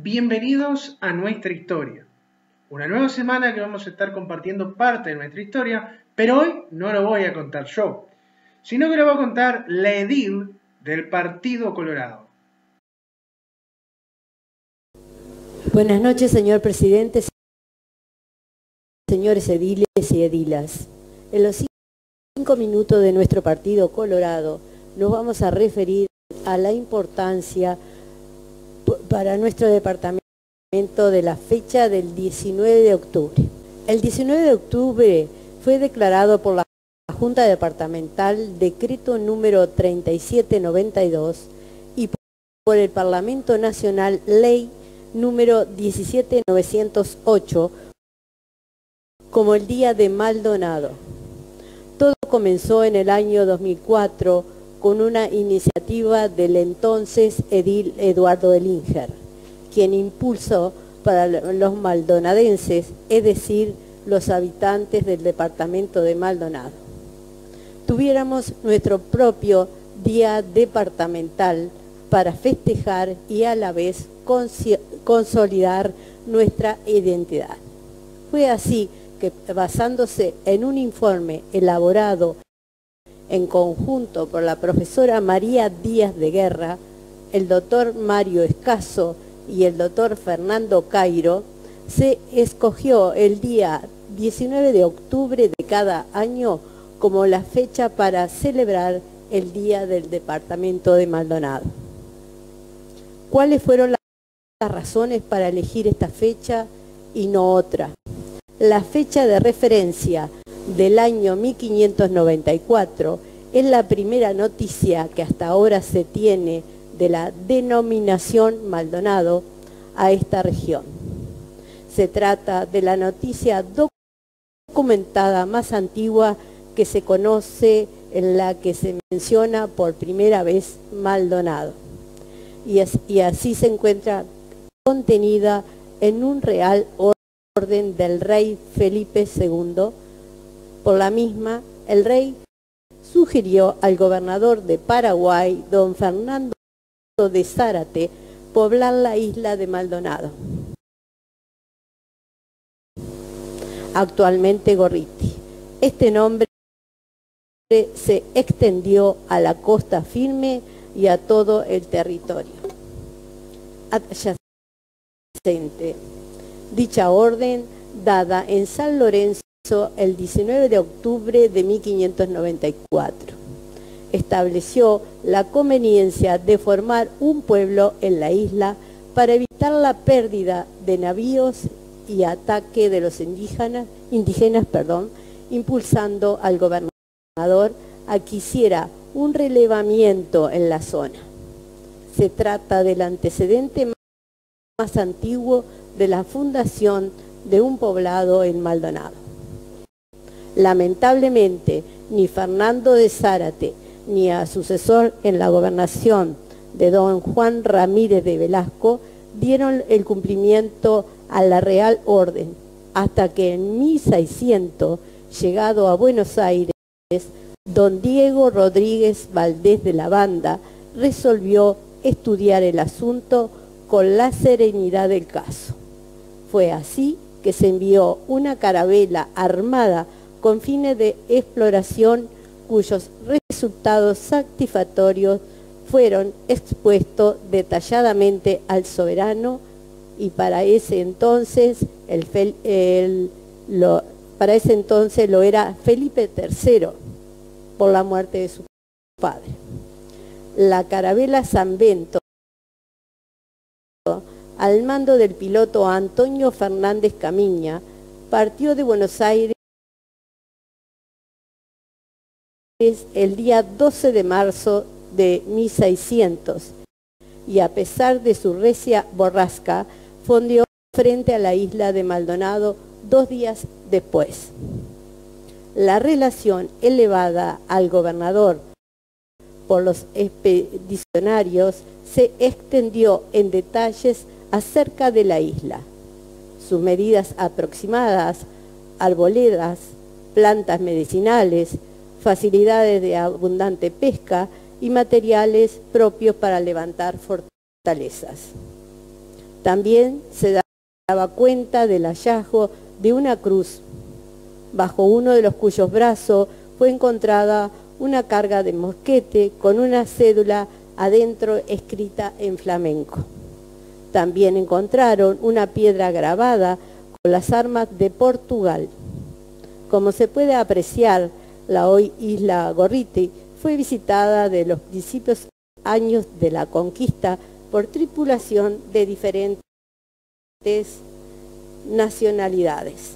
Bienvenidos a Nuestra Historia. Una nueva semana que vamos a estar compartiendo parte de nuestra historia, pero hoy no lo voy a contar yo, sino que lo va a contar la edil del Partido Colorado. Buenas noches, señor presidente, señores ediles y edilas. En los 5 minutos de nuestro Partido Colorado nos vamos a referir a la importancia para nuestro departamento de la fecha del 19 de octubre. El 19 de octubre fue declarado por la Junta Departamental decreto número 3792 y por el Parlamento Nacional ley número 17908 como el Día de Maldonado. Todo comenzó en el año 2004 con una iniciativa del entonces edil Eduardo Delinger, quien impulsó para los maldonadenses, es decir, los habitantes del departamento de Maldonado, tuviéramos nuestro propio día departamental para festejar y a la vez consolidar nuestra identidad. Fue así que, basándose en un informe elaborado en conjunto por la profesora María Díaz de Guerra, el doctor Mario Escaso y el doctor Fernando Cairo, se escogió el día 19 de octubre de cada año como la fecha para celebrar el Día del Departamento de Maldonado. ¿Cuáles fueron las razones para elegir esta fecha y no otra? La fecha de referencia del año 1594 es la primera noticia que hasta ahora se tiene de la denominación Maldonado a esta región. Se trata de la noticia documentada más antigua que se conoce, en la que se menciona por primera vez Maldonado, y así se encuentra contenida en un real orden del rey Felipe II. Por la misma, el rey sugirió al gobernador de Paraguay, don Fernando de Zárate, poblar la isla de Maldonado, actualmente Gorriti. Este nombre se extendió a la costa firme y a todo el territorio adyacente. Dicha orden, dada en San Lorenzo el 19 de octubre de 1594, estableció la conveniencia de formar un pueblo en la isla para evitar la pérdida de navíos y ataque de los indígenas, impulsando al gobernador a que hiciera un relevamiento en la zona. Se trata del antecedente más antiguo de la fundación de un poblado en Maldonado. Lamentablemente, ni Fernando de Zárate ni a sucesor en la gobernación de don Juan Ramírez de Velasco dieron el cumplimiento a la Real Orden, hasta que en 1600, llegado a Buenos Aires, don Diego Rodríguez Valdés de la Banda resolvió estudiar el asunto con la serenidad del caso. Fue así que se envió una carabela armada con fines de exploración, cuyos resultados satisfactorios fueron expuestos detalladamente al soberano, y para ese entonces lo era Felipe III, por la muerte de su padre. La carabela San Bento, al mando del piloto Antonio Fernández Camiña, partió de Buenos Aires el día 12 de marzo de 1600, y a pesar de su recia borrasca, fondeó frente a la isla de Maldonado 2 días después. La relación elevada al gobernador por los expedicionarios se extendió en detalles acerca de la isla, sus medidas aproximadas, arboledas, plantas medicinales, facilidades de abundante pesca y materiales propios para levantar fortalezas. También se daba cuenta del hallazgo de una cruz, bajo uno de los cuyos brazos fue encontrada una carga de mosquete con una cédula adentro escrita en flamenco. También encontraron una piedra grabada con las armas de Portugal. Como se puede apreciar, la hoy isla Gorriti fue visitada de los principios años de la conquista por tripulación de diferentes nacionalidades.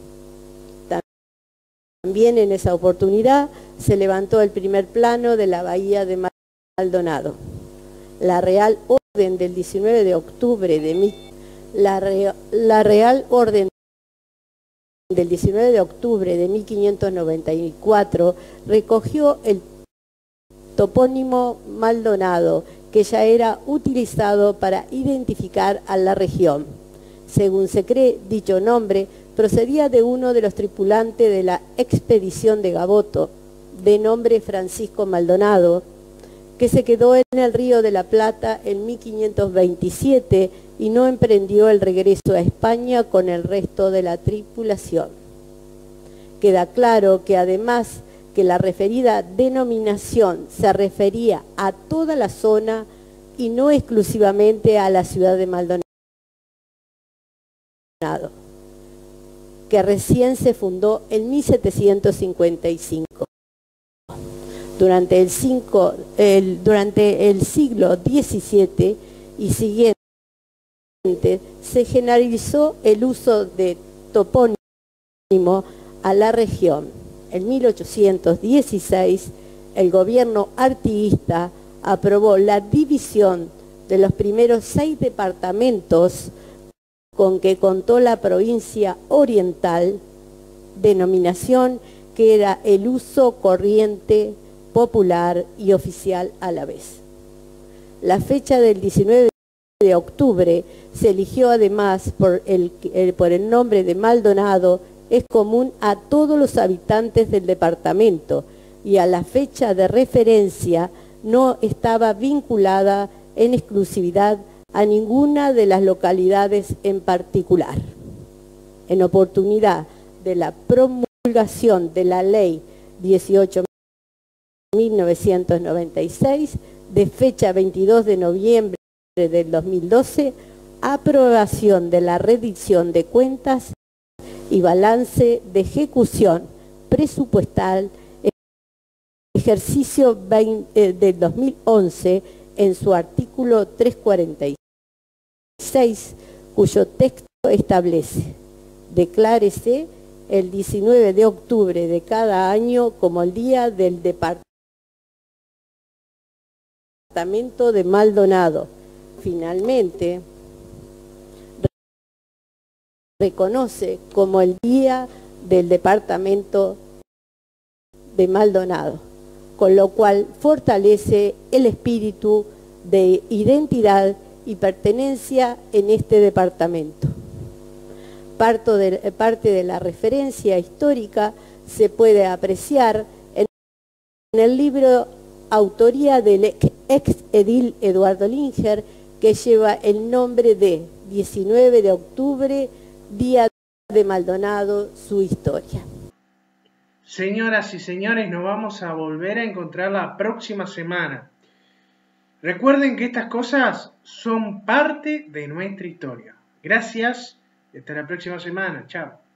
También en esa oportunidad se levantó el primer plano de la bahía de Maldonado. La Real Orden del 19 de octubre de la Real Orden del 19 de octubre de 1594 recogió el topónimo Maldonado, que ya era utilizado para identificar a la región. Según se cree, dicho nombre procedía de uno de los tripulantes de la expedición de Gaboto, de nombre Francisco Maldonado, que se quedó en el Río de la Plata en 1527 y no emprendió el regreso a España con el resto de la tripulación. Queda claro que además que la referida denominación se refería a toda la zona y no exclusivamente a la ciudad de Maldonado, que recién se fundó en 1755. Durante el siglo XVII y siguiente se generalizó el uso de topónimo a la región. En 1816, el gobierno artiguista aprobó la división de los primeros 6 departamentos con que contó la provincia oriental, denominación que era el uso corriente, popular y oficial a la vez. La fecha del 19 de octubre se eligió además por el nombre de Maldonado, es común a todos los habitantes del departamento y a la fecha de referencia no estaba vinculada en exclusividad a ninguna de las localidades en particular. En oportunidad de la promulgación de la Ley 18.996, de fecha 22 de noviembre del 2012, aprobación de la rendición de cuentas y balance de ejecución presupuestal ejercicio del 2011 en su artículo 346, cuyo texto establece: declárese el 19 de octubre de cada año como el Día del Departamento de Maldonado. Finalmente, reconoce como el Día del Departamento de Maldonado, con lo cual fortalece el espíritu de identidad y pertenencia en este departamento. Parte de la referencia histórica se puede apreciar en el libro autoría del ex edil Eduardo Linger, que lleva el nombre de 19 de octubre, Día de Maldonado, su historia. Señoras y señores, nos vamos a volver a encontrar la próxima semana. Recuerden que estas cosas son parte de nuestra historia. Gracias y hasta la próxima semana. Chao.